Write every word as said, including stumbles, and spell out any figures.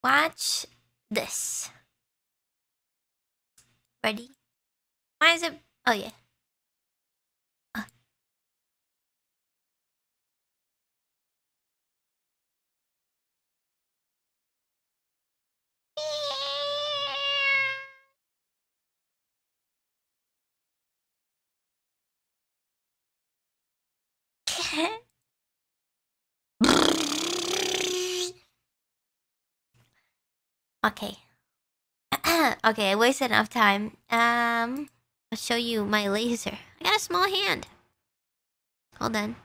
watch this. Ready? Why is it? Oh yeah. Uh. Okay. Okay, I wasted enough time. Um, I'll show you my laser. I got a small hand. Hold on.